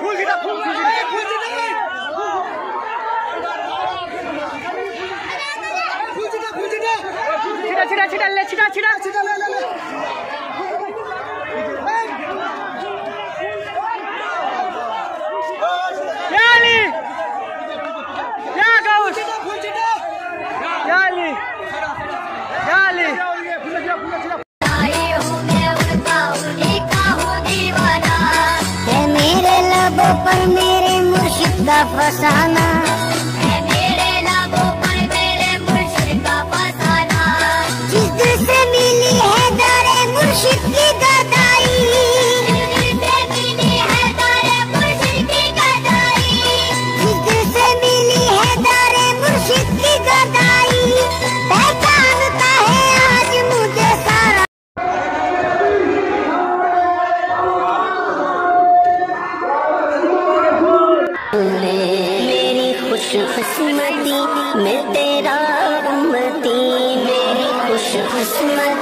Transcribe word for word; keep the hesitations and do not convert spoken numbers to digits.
छिटा छिटा ले छिटा छिटा छिटा ले ले ले याली या गाउस याली याली आए हूँ मैं उनका उन्हीं का हूँ दीवाना है मेरे लबों पर मेरे मुर्शिद का फसाना है मेरे लबों पर मेरे मुर्शिद का फसाना जिस दिल से मिली है दारे मुर्शिद की गदाई जिस दिल से मिली है दारे मुर्शिद की गदाई जिस दिल से मिली है दारे मुर्शिद की गदाई पहचानता है आज मुझे सारा मेरी खुशकिस्मती मैं तेरा उम्मती मेरी खुशकिस्मती